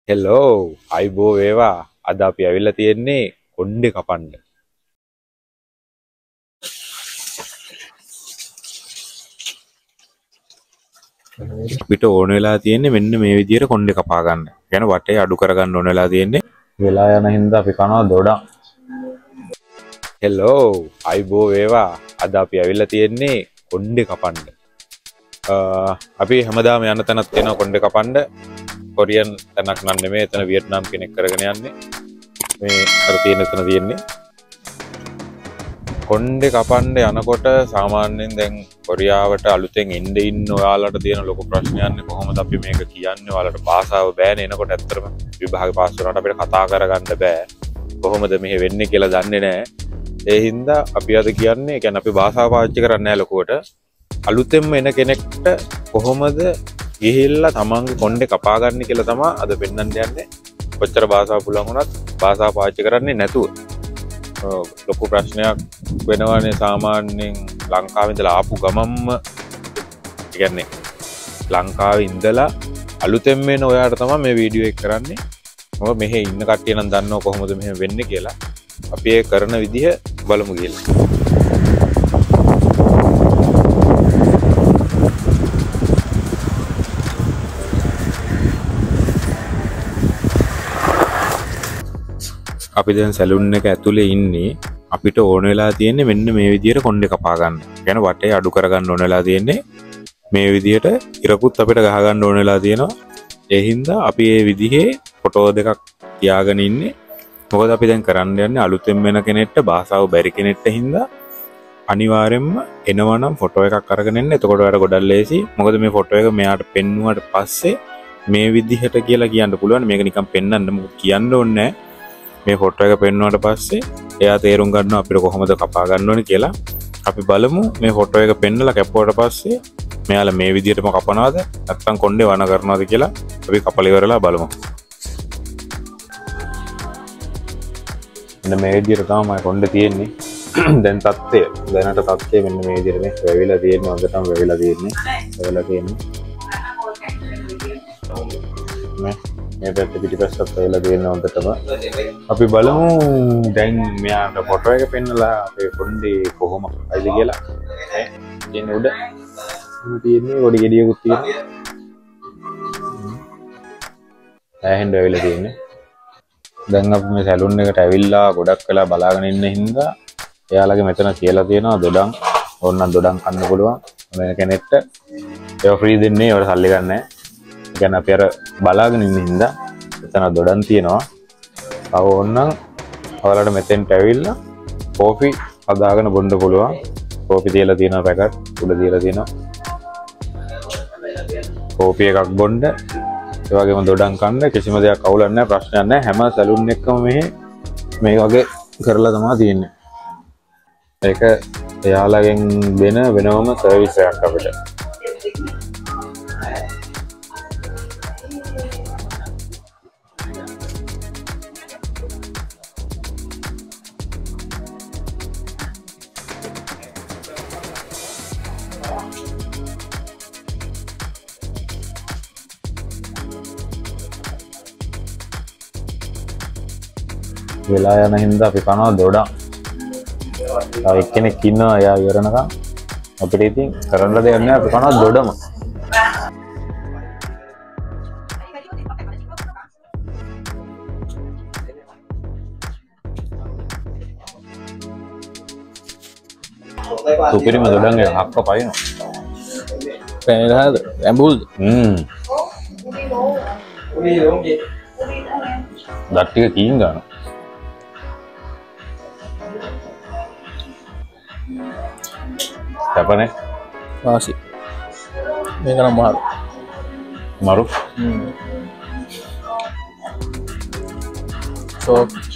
Hello අයිබෝ වේවා අද අපි ඇවිල්ලා තියෙන්නේ කොණ්ඩේ කපන්න. අපිට ඕන වෙලා තියෙන්නේ මෙන්න මේ විදිහට කොණ්ඩේ කපා ගන්න. يعني වටේ අඩු කරගන්න ඕන වෙලා තියෙන්නේ. වෙලා යන හින්දා අපි කනවා දොඩම්. හෙලෝ අයිබෝ වේවා අද අපි ඇවිල්ලා තියෙන්නේ කොණ්ඩේ කපන්න. අපි හැමදාම යන තැනක් තියෙනවා කොණ්ඩේ කපන්න. කොරියන් තැනක් නම් නෙමෙයි එතන වියට්නාම් කෙනෙක් කරගෙන යන්නේ මේ අර තියෙන එතන තියෙන්නේ කොණ්ඩේ කපන්න යනකොට සාමාන්‍යයෙන් දැන් කොරියාවට අලුතෙන් ඉන්න ඔයාලට තියෙන ලොකු ප්‍රශ්නයන්නේ කොහොමද අපි මේක කියන්නේ ඔයාලට භාෂාව බෑනේ එනකොට ඇත්තටම විභාගේ පාස් වුණාට අපිට කතා කරගන්න බෑ කොහොමද මෙහෙ වෙන්නේ කියලා දන්නේ නැහැ ඒ හින්දා අපි අද කියන්නේ කියන්නේ අපි භාෂාව පාවිච්චි කරන්නේ නැහැ ලොකුවට අලුතෙන්ම එන කෙනෙක්ට කොහොමද ගිහිල්ලා තමන්ගේ කොණ්ඩේ කපා ගන්න කියලා තමයි අද පෙන්වන්න යන්නේ. කොච්චර භාෂාව පුළුවන් වුණත් භාෂාව පාවිච්චි කරන්නේ නැතුව. ලොකු ප්‍රශ්නයක් වෙනවනේ සාමාන්‍යයෙන් ලංකාවේ ඉඳලා ආපු ගමම්ම කියන්නේ ලංකාවේ ඉඳලා අලුතෙන් එන ඔයාට තමයි මේ වීඩියෝ එක කරන්නේ. මොකද මෙහෙ ඉන්න කට්ටිය නම් දන්නව කොහොමද මෙහෙම වෙන්නේ කියලා. අපි ඒ කරන විදිහ බලමු කියලා. අපි දැන් සැලුන් එක ඇතුලේ ඉන්නේ අපිට ඕන වෙලා තියෙන්නේ මෙන්න මේ විදිහට කොණ්ඩේ කපා ගන්න. يعني වටේ අඩු කරගන්න ඕන වෙලා තියෙන්නේ මේ විදිහට ඉරකුත් අපිට ගහ ගන්න ඕන වෙලා තියෙනවා. ඒ හින්දා අපි මේ විදිහේ ෆොටෝ දෙකක් තියාගෙන ඉන්නේ. මොකද අපි දැන් කරන්න යන්නේ අලුතෙන් වෙන කෙනෙක්ට භාෂාව බැරි කෙනෙක්ට හින්දා අනිවාර්යෙන්ම එනවනම් ෆොටෝ එකක් අරගෙන එන්න. එතකොට ඔයාලට ගොඩක් ලේසි. මොකද මේ ෆොටෝ එක මෙයාට පෙන්නුවාට පස්සේ මේ විදිහට කියලා කියන්න පුළුවන්. මේක නිකන් පෙන්වන්න මොකද කියන්න ඕනේ නැහැ. මේ ෆොටෝ එක පෙන්වුවාට පස්සේ එයා තේරුම් ගන්නවා අපිට කොහොමද කපා ගන්න ඕනේ කියලා. අපි බලමු මේ ෆොටෝ එක පෙන්නලා කැපුවට පස්සේ මෙයාලා මේ විදිහටම කපනවාද නැත්නම් කොණ්ඩේ වණ කරනවාද කියලා අපි කපලා ඉවරලා බලමු. මෙන්න මේ විදිහට තමයි කොණ්ඩේ තියෙන්නේ. දැන් තත්ත්වය දැනට තත්ත්වය මෙන්න මේ විදිහට මේ වැවිලා තියෙන්නේ හොඳටම වැවිලා තියෙන්නේ. වැවිලා තියෙන්නේ. මේ පැත්තේ පිටිපස්සට වෙලා තියෙන හොඳටම අපි බලමු දැන් මෙයාට ෆොටෝ එක පෙන්නලා අපේ කොණ්ඩේ කොහොම අයිද කියලා ඈ තියෙන උඩ තියෙන්නේ පොඩි ගෙඩියකුත් තියෙනවා ඈහෙන් වෙලා තියෙන්නේ දැන් අපි මේ සැලුන් එකට ඇවිල්ලා ගොඩක් වෙලා බලාගෙන ඉන්න හින්දා එයාලගේ මෙතන කියලා තියෙනවා දොඩම් ඕනනම් දොඩම් කන්න පුළුවන් වෙන කෙනෙක්ට ඒක ෆ්‍රී දෙන්නේ ඒවට සල්ලි ගන්න නැහැ ගැන අපි අර බලාගෙන ඉන්න හින්දා එතන දොඩම් තියෙනවා. තව ඕනනම් ඔයාලට මෙතෙන්ට ඇවිල්ලා කෝපි හදාගෙන බොන්න පුළුවන්. කෝපි තියලා තියෙනවා පැකට් උඩ තියලා තියෙනවා. කෝපි එකක් බොන්න ඒ වගේම දොඩම් කන්න කිසිම දෙයක් අවුලක් නැහැ ප්‍රශ්නයක් නැහැ. හැම සැලුන් එකකම මේ වගේ කරලා තමයි තියෙන්නේ. ඒක එයාලගෙන් දෙන වෙනම සර්විස් එකක් අපිට. වෙලා යන හින්දා අපි කනවා දොඩම්. තව එක්කෙනෙක් ඉන්නවා එයා ඉවරනකම් අපිට ඉතින් කරන්න දෙයක් නෑ අපි කනවා දොඩම. සුපිරිම දොඩම් එක හක්ක පයින්නවා. පෑනලාද ඇඹුල්ද? දත් ටික කීන් ගන්නවා. Siapa masih ini kan maru maru so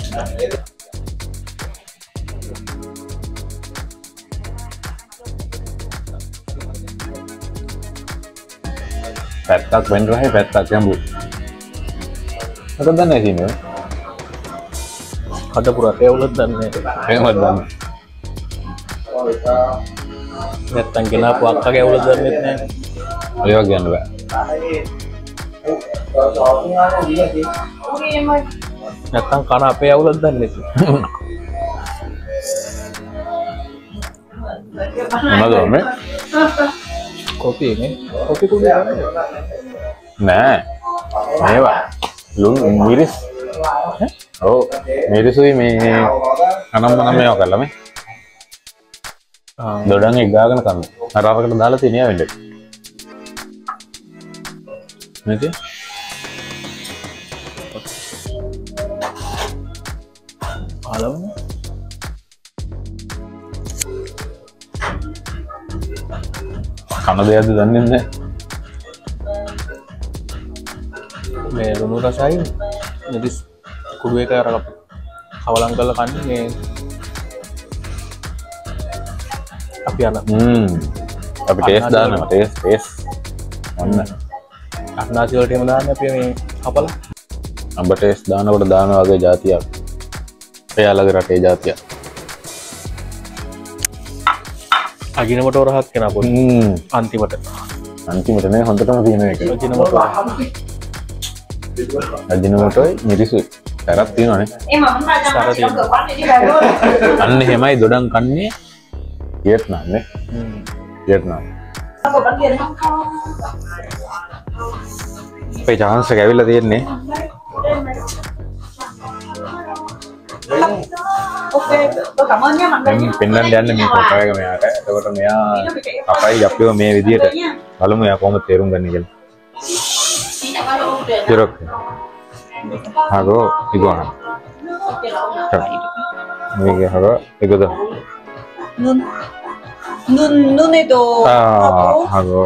petak bener ya petak yang bu atau dan sini ada pura teulat dan නැත්තම් ගෙනාපු අක්කගේ උල දන්නෙත් නැහැ. ඔය වගේ යන්න බෑ. නැත්තම් කන අපේ අවුලක් දන්නේ නැති. මොනවද මේ? කොපි නේ. කොපි කුඩේ නෑ. මේවා ලුණු මිරිස්. ඔව් මිරිසුයි මේ අනම්මනම් මේවා කරලා මේ. දොඩන් එක ගාගෙන කන්න. අර අරකට දාලා තියන්නේ වෙන්නේ. නේද? ආලවන කන දෙයක්ද දන්නේ නැහැ. මේ ලුණු රසයි මිරිස් කුඩු එක අර අපි කවලම් කරලා කන්නේ මේ අපි අර අපි ටේස්ට් දානවා ටේස්ට් ඔන්න අන්නාසි වලට එහෙම දාන්නේ අපි මේ කපලා අඹ ටේස්ට් දානකොට දාන වගේ જાතියක් එයාලගේ රටේ જાතියක් අජිනමට රහක් කෙනා පොඩි අන්තිමට නේ හොඳටම තියෙන එක අජිනමටෝයි මිරිසුයි සරත් තියෙනවනේ අන්න එහෙමයි දොඩම් කන්නේ වියට්නාම් නේ වියට්නාම් අපේ chance එක ඇවිල්ලා තියෙන්නේ පෙන්වන්න යන්න මේ ෆොටෝ එක මෙයාට. එතකොට මෙයා අපයි අපිව මේ විදියට බලමු එයා කොහොමද තේරුම් ගන්නේ කියලා. Jeruk. Hago iguana. Ini hago iguana. Nun itu hago.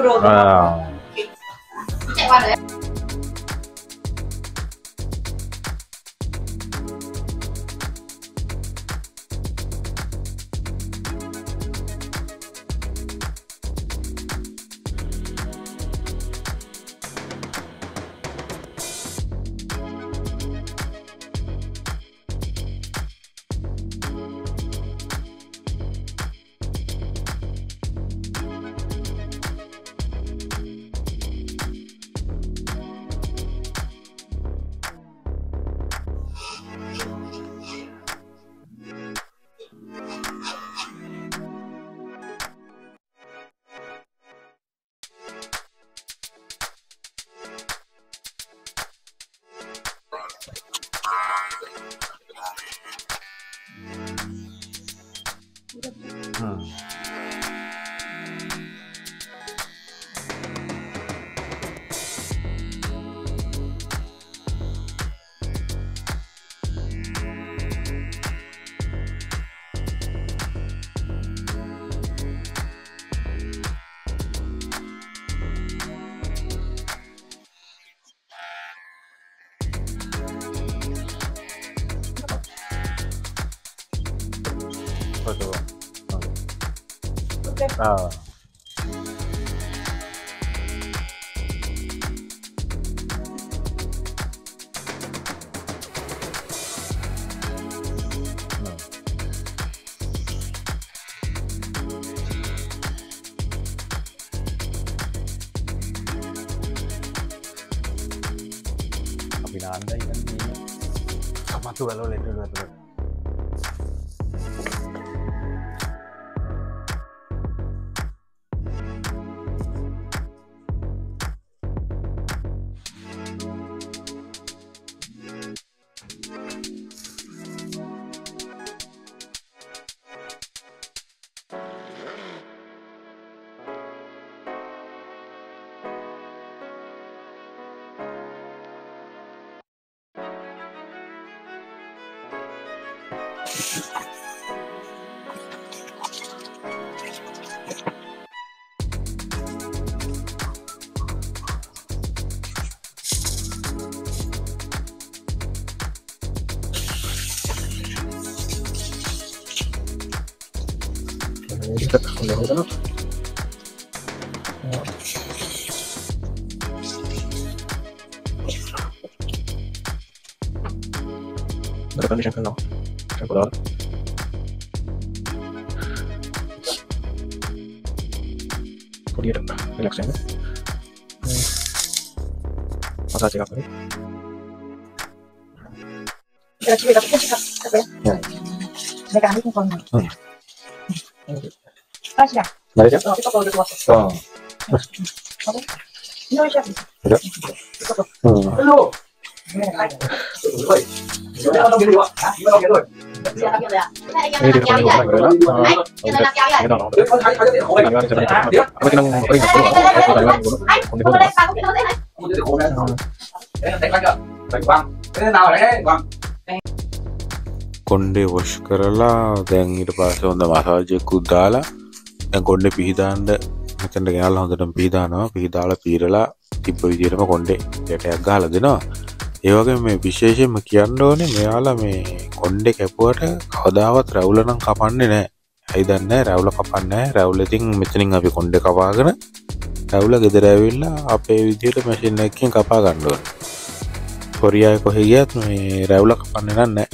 Pinanda ikan ini sama tuh kalau lihat dulu tuh. Berapa nih channel? Channel kok dia relax ya? Pas massage එකක් කරේ. කොණ්ඩේ වොෂ් කරලා දැන් ඊට පස්සේ හොඳ මසාජ් එකකුත් දාලා දැන් කොණ්ඩේ පිහදාන්න මෙතනට ගෙනල්ලා හොඳටම පිහදානවා. පිහදාලා පීරලා තිබ්බ විදිහටම කොණ්ඩේ ගැටයක් ගහලා දෙනවා. ඒ වගේම මේ විශේෂයෙන්ම කියන්න ඕනේ මෙයාලා මේ කොණ්ඩේ කැපුවට කවදාවත් රැවුල නම් කපන්නේ නැහැ. ඇයි දන්නේ නැහැ රැවුල කපන්නේ නැහැ. රැවුල ඉතින් මෙතනින් අපි කොණ්ඩේ කපාගෙන රැවුල ගෙදර ඇවිල්ලා අපේ විදිහට මැෂින් එකකින් කපා ගන්න ඕනේ. කොරියාවේ කොහෙ ගියත් මේ රැවුල කපන්නේ නැහැ.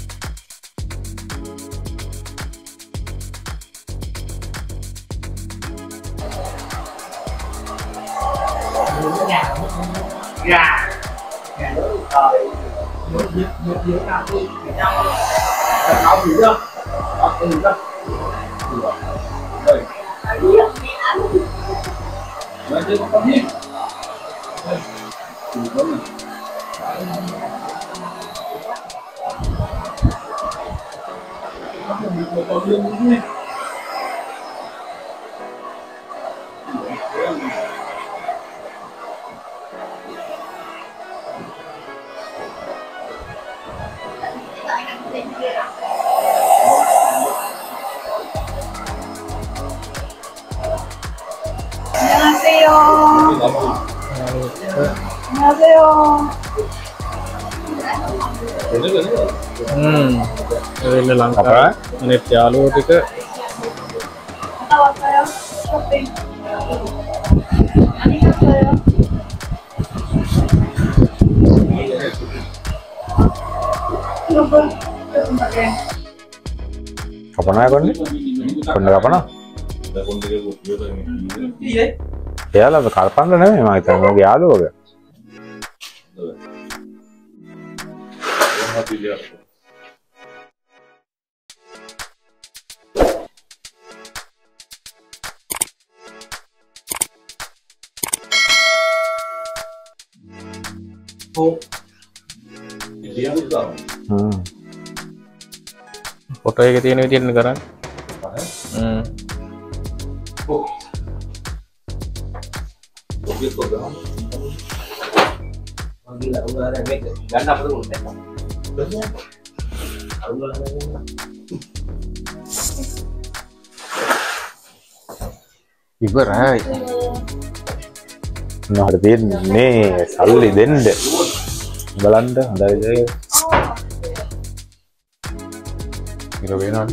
වෙන්න ලංකාවේ අනිත් යාළුවෝ ටික කපනා කොණ්ඩේ කපනා එයාලා කරපන්න නෙමෙයි මම හිතන්නේ මගේ යාළුවෝගේ ෆොටෝ එකේ තියෙන විදිහට කරන්නේ. ඉවරයි. නහර දෙන්නේ සල්ලි දෙන්න. බලන්න හොඳයිද? 이거 왜 나와?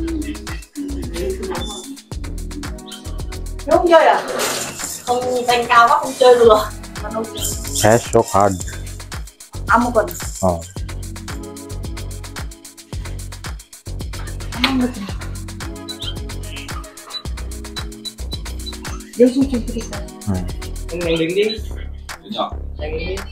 Không chơi à? Không tăng cao quá không chơi được. Cash or card? Một phần. Đưa xuống trên cái gì? Anh đứng đi. Anh đứng đi.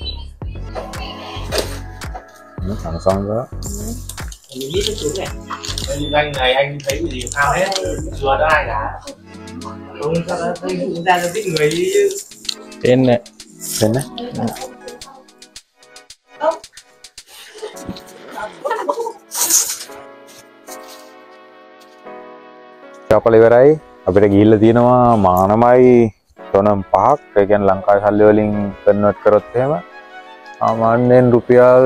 Nó thẳng xong đó. Mình biết cái xuống này. Anh này anh thấy cái gì sao hết? Chưa có ai cả. Không sao đó, anh cũng ra biết người đi chứ. Tên này. Tên này. චාපල ඉවරයි. අපිට ගිහිල්ලා තියෙනවා මානමයි තොනම් 5ක්. ඒ කියන්නේ ලංකාවේ සල්ලි වලින් convert කරොත් එහෙම සාමාන්‍යයෙන් රුපියල්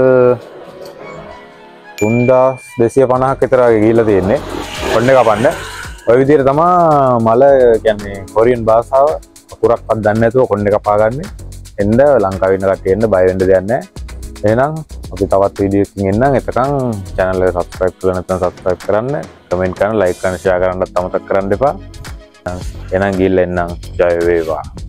3250ක් විතර වගේ ගිහිල්ලා තියෙන්නේ. කොණ්ඩේ කපන්න. ඔය විදිහට තමයි මල කියන්නේ කොරියන් භාෂාව අකුරක්වත් දන්නේ නැතුව කොණ්ඩේ කපා ගන්න. එන්න ලංකාවේ ඉන්න කට්ටිය එන්න බය වෙන්න දෙයක් නැහැ. එහෙනම් අපි තවත් වීඩියෝ එකකින් එන්නම්. එතකන් channel එක subscribe කරලා නැත්නම් subscribe කරන්න, comment කරන්න, like කරන්න, share කරන්නත් අමතක කරන්න එපා. එහෙනම් ගිහිල්ලා එන්නම්. ජය වේවා.